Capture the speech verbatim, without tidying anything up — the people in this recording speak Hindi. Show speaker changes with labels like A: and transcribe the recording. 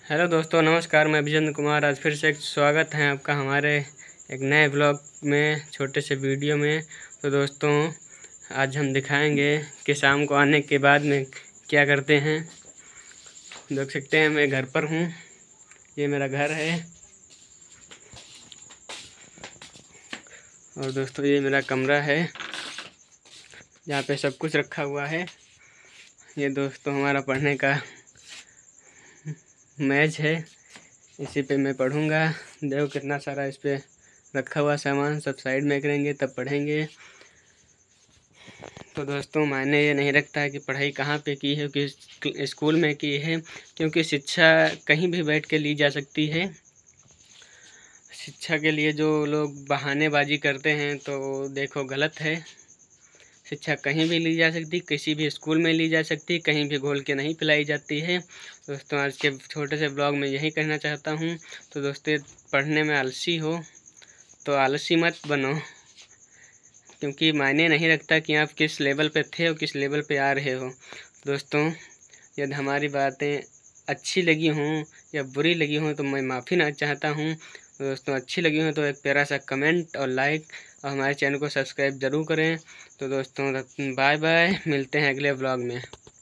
A: हेलो दोस्तों, नमस्कार। मैं विजेंद्र कुमार। आज फिर से एक स्वागत है आपका हमारे एक नए ब्लॉग में, छोटे से वीडियो में। तो दोस्तों, आज हम दिखाएंगे कि शाम को आने के बाद में क्या करते हैं। देख सकते हैं मैं घर पर हूँ। ये मेरा घर है और दोस्तों ये मेरा कमरा है जहाँ पे सब कुछ रखा हुआ है। ये दोस्तों हमारा पढ़ने का मेज है, इसी पे मैं पढ़ूँगा। देखो कितना सारा इस पे रखा हुआ सामान, सब साइड में करेंगे तब पढ़ेंगे। तो दोस्तों मायने ये नहीं रखता है कि पढ़ाई कहाँ पे की है, किस स्कूल में की है, क्योंकि शिक्षा कहीं भी बैठ के ली जा सकती है। शिक्षा के लिए जो लोग बहानेबाजी करते हैं तो देखो गलत है। शिक्षा कहीं भी ली जा सकती, किसी भी स्कूल में ली जा सकती, कहीं भी घोल के नहीं पिलाई जाती है। दोस्तों आज के छोटे से ब्लॉग में यही कहना चाहता हूँ। तो दोस्तों, पढ़ने में आलसी हो तो आलसी मत बनो, क्योंकि मायने नहीं रखता कि आप किस लेवल पे थे और किस लेवल पे आ रहे हो। दोस्तों, यदि हमारी बातें अच्छी लगी हों या बुरी लगी हों तो मैं माफ़ी ना चाहता हूँ। दोस्तों अच्छी लगी हो तो एक प्यारा सा कमेंट और लाइक और हमारे चैनल को सब्सक्राइब ज़रूर करें। तो दोस्तों बाय बाय, मिलते हैं अगले ब्लॉग में।